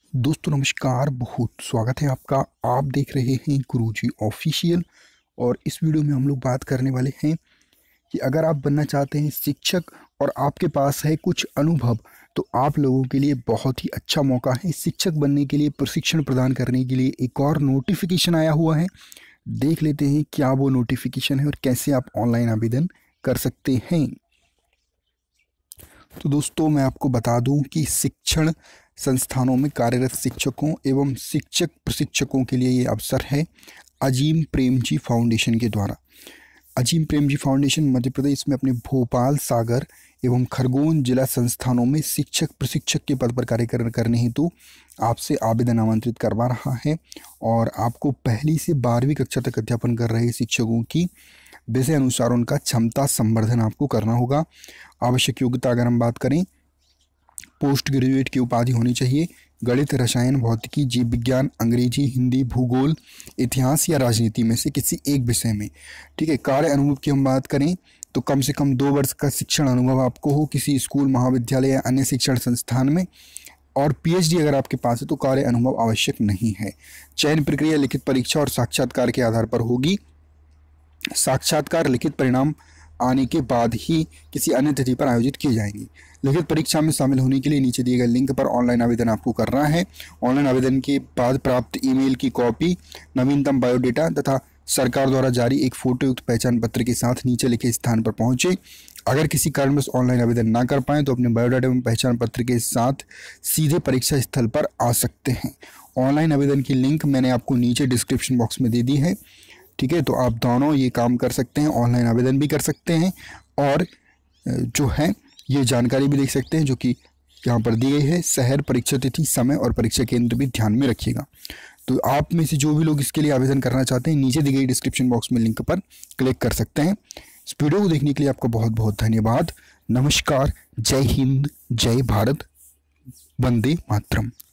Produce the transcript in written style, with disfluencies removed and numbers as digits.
दोस्तों नमस्कार, बहुत स्वागत है आपका। आप देख रहे हैं गुरुजी ऑफिशियल। और इस वीडियो में हम लोग बात करने वाले हैं कि अगर आप बनना चाहते हैं शिक्षक और आपके पास है कुछ अनुभव, तो आप लोगों के लिए बहुत ही अच्छा मौका है। शिक्षक बनने के लिए प्रशिक्षण प्रदान करने के लिए एक और नोटिफिकेशन आया हुआ है। देख लेते हैं क्या वो नोटिफिकेशन है और कैसे आप ऑनलाइन आवेदन कर सकते हैं। तो दोस्तों मैं आपको बता दूं कि शिक्षण संस्थानों में कार्यरत शिक्षकों एवं शिक्षक प्रशिक्षकों के लिए ये अवसर है अजीम प्रेमजी फाउंडेशन के द्वारा। अजीम प्रेमजी फाउंडेशन मध्य प्रदेश में अपने भोपाल, सागर एवं खरगोन जिला संस्थानों में शिक्षक प्रशिक्षक के पद पर कार्य करने हेतु आपसे आवेदन आमंत्रित करवा रहा है। और आपको पहली से 12वीं कक्षा तक अध्यापन कर रहे शिक्षकों की विषय अनुसार उनका क्षमता संवर्धन आपको करना होगा। आवश्यक योग्यता अगर हम बात करें, पोस्ट ग्रेजुएट की उपाधि होनी चाहिए। गणित, रसायन, भौतिकी, जीव विज्ञान, अंग्रेजी, हिंदी, भूगोल, इतिहास या राजनीति में से किसी एक विषय में। ठीक है। कार्य अनुभव की हम बात करें तो कम से कम 2 वर्ष का शिक्षण अनुभव आपको हो किसी स्कूल, महाविद्यालय या अन्य शिक्षण संस्थान में। और पीएचडी अगर आपके पास है तो कार्य अनुभव आवश्यक नहीं है। चयन प्रक्रिया लिखित परीक्षा और साक्षात्कार के आधार पर होगी। साक्षात्कार लिखित परिणाम आने के बाद ही किसी अन्य तिथि पर आयोजित किए जाएंगे। लिखित परीक्षा में शामिल होने के लिए नीचे दिए गए लिंक पर ऑनलाइन आवेदन आपको करना है। ऑनलाइन आवेदन के बाद प्राप्त ईमेल की कॉपी, नवीनतम बायोडेटा तथा सरकार द्वारा जारी एक फोटोयुक्त पहचान पत्र के साथ नीचे लिखे स्थान पर पहुंचे। अगर किसी कारणवश ऑनलाइन आवेदन ना कर पाएँ तो अपने बायोडाटा एवं पहचान पत्र के साथ सीधे परीक्षा स्थल पर आ सकते हैं। ऑनलाइन आवेदन की लिंक मैंने आपको नीचे डिस्क्रिप्शन बॉक्स में दे दी है। ठीक है। तो आप दोनों ये काम कर सकते हैं, ऑनलाइन आवेदन भी कर सकते हैं और जो है ये जानकारी भी देख सकते हैं जो कि यहाँ पर दी गई है। शहर, परीक्षा तिथि, समय और परीक्षा केंद्र भी ध्यान में रखिएगा। तो आप में से जो भी लोग इसके लिए आवेदन करना चाहते हैं, नीचे दी गई डिस्क्रिप्शन बॉक्स में लिंक पर क्लिक कर सकते हैं। इस वीडियो को देखने के लिए आपका बहुत बहुत धन्यवाद। नमस्कार, जय हिंद, जय भारत, वंदे मातरम।